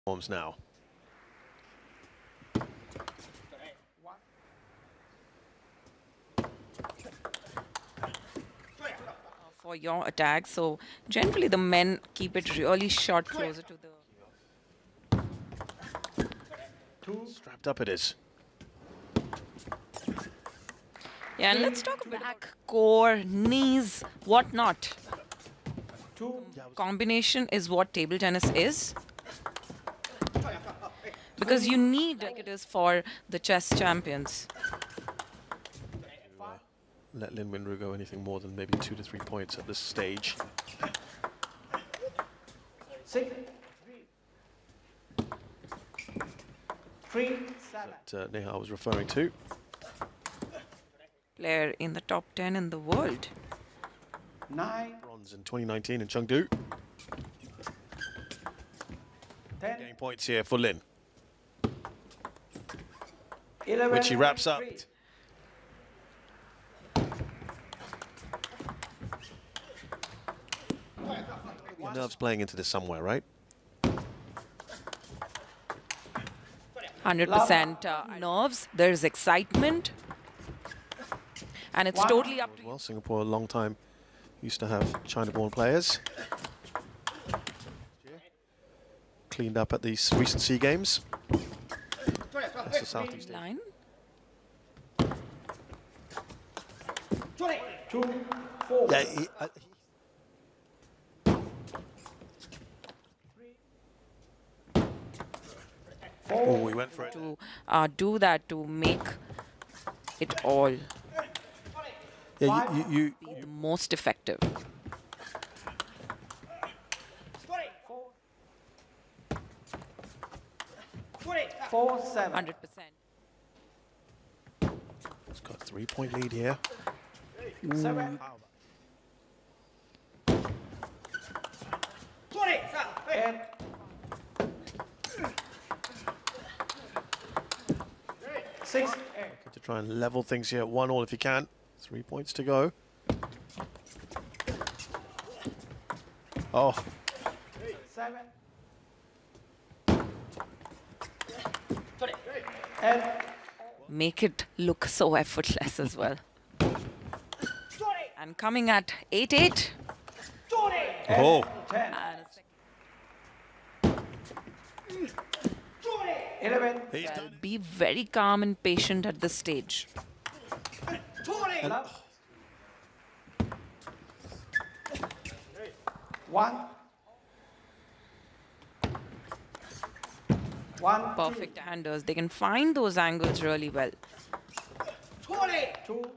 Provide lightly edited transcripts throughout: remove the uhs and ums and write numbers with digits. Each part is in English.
Forms now. For your attack, so generally the men keep it really short, closer to the... Strapped up it is. Yeah, and let's talk about back, core, knees, whatnot. Combination is what table tennis is. Because you need, like it is for the chess champions. Let Lin Winru go anything more than maybe 2 to 3 points at this stage. 6, 3, 7. That Neha was referring to. Player in the top 10 in the world. 9, Bronze in 2019 in Chengdu. 10, Getting points here for Lin, 11, which he wraps up. 3. Nerves playing into this somewhere, right? 100% nerves, there's excitement. And it's totally up to you. Well, Singapore a long time used to have China-born players. Cleaned up at these recent SEA Games. That's the Southeast Asia. Line. 2, 4. Yeah, oh, we went for it. To do that, to make it all Yeah, be the most effective. 4, 7. 100%. It's got a 3-point lead here. 7. 8. 6, 8. To try and level things here at 1-1 if you can. 3 points to go. Oh, 7. 8. Make it look so effortless as well. And coming at 8-8. oh. 10. And a second. 11. He's done Be very calm and patient at this stage. 1. 1. Perfect handers. They can find those angles really well. 2.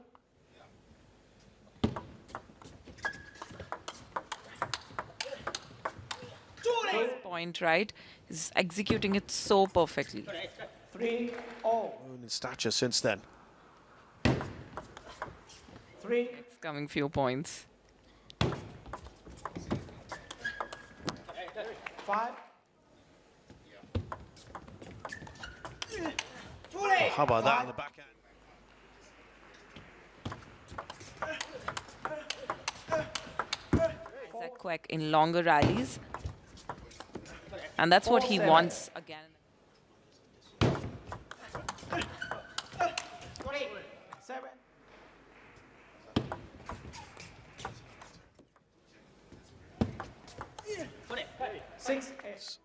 Point, right? Is executing it so perfectly. 3. Oh. grown in stature since then. 3. It's coming few points. 5. Oh, how about that in the backhand? Isaac Kwek in longer rallies. And that's what he 4-7. wants again. 7. 6, 8.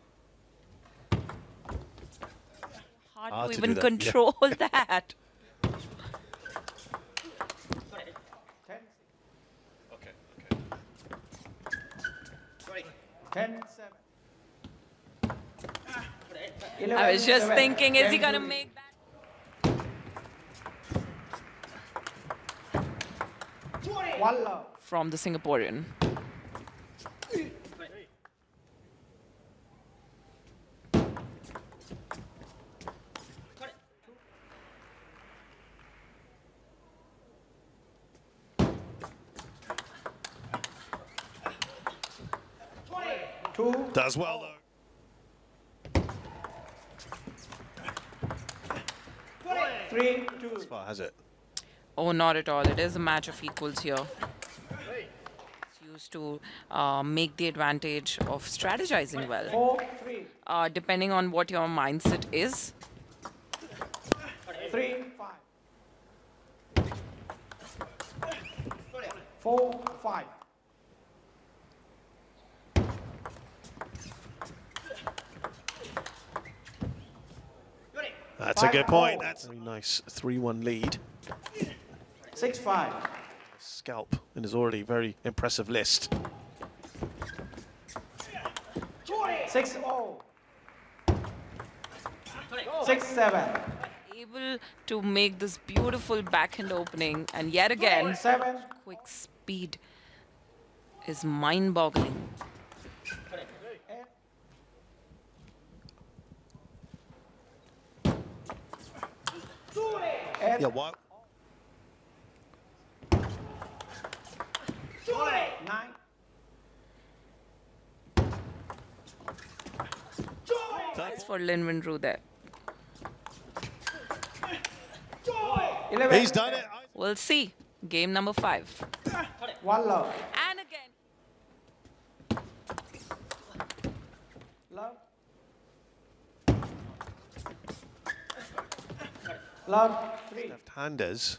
Hard to to even do that, yeah. control that. 10. Okay. 10, 7. I was just 11, thinking, is he 10, going to 2. make that? 1 love. From the Singaporean. 2. Does well though. 3, 2. As far has it. Oh, not at all. It is a match of equals here. It's used to make the advantage of strategizing well. 4, 3. depending on what your mindset is. 3, 5. 4, 5. That's a good point. That's a very nice 3-1 lead. 6, 5. Scalp in his already very impressive list. 6, 0. 6, 7. Able to make this beautiful backhand opening, and yet again, 7. quick speed is mind-boggling. 8. Yeah, what? 9. That's for Lin Wenru there. 11. He's done it. We'll see. Game number 5. 1 love. And again. Love. Love. 3. Left-handers.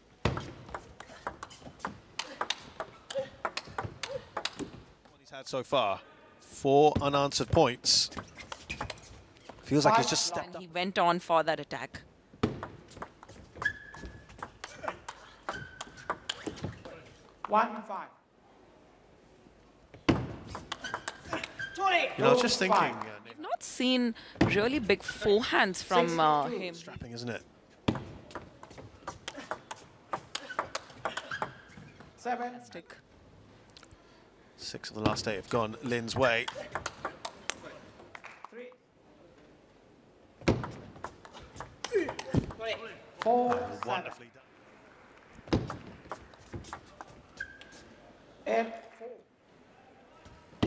What he's had so far. 4 unanswered points. Feels like he's just stepped And up. he went on for that attack. 1, 5. You know, I was just thinking, I've not seen really big forehands from him. strapping, isn't it? 7. 6 of the last 8 have gone Lin's way. 3. 4. 7. Wonderfully done. 8. 4.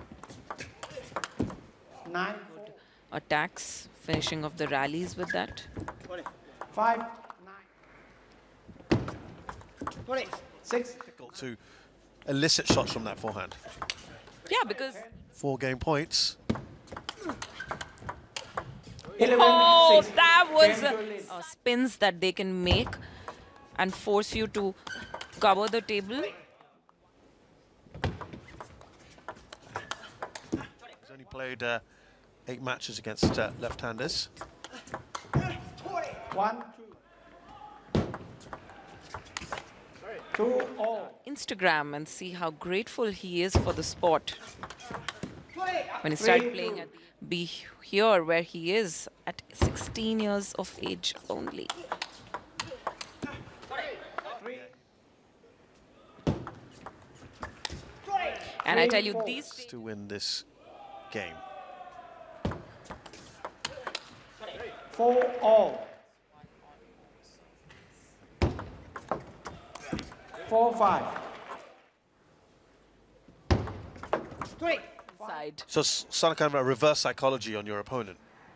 9. 4. Attacks, finishing off the rallies with that. 5. 9. 6. Difficult to elicit shots from that forehand. Yeah, because 4 game points. 11. oh, 6. that was Game to Lin. spins that they can make and force you to cover the table. He's only played 8 matches against left-handers. 1, 2. 2, all. Instagram and see how grateful he is for the sport. When he started playing, be here where he is at 16 years of age only. 3. And I tell you, these To win this game. 4, all. 4, 5. side, So some kind of a reverse psychology on your opponent.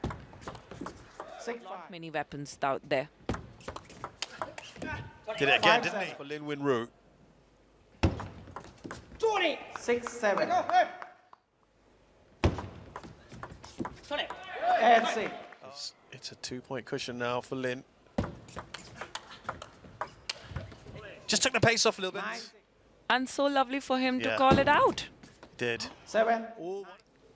6, 5. many weapons out there. Did it again, 5, didn't he? 7. For Lin Wenru. 6, 7. 8, 6. It's a 2-point cushion now for Lin. Just took the pace off a little bit. 9, 6. And so lovely for him to Yeah. call it out. Did. 7. Oh,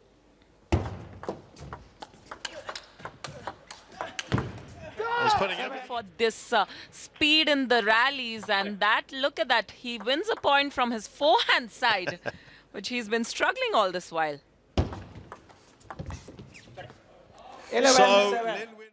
he's putting everything. For this speed in the rallies, and that, look at that, he wins a point from his forehand side, which he's been struggling all this while. 11, So 7. Lin Wenru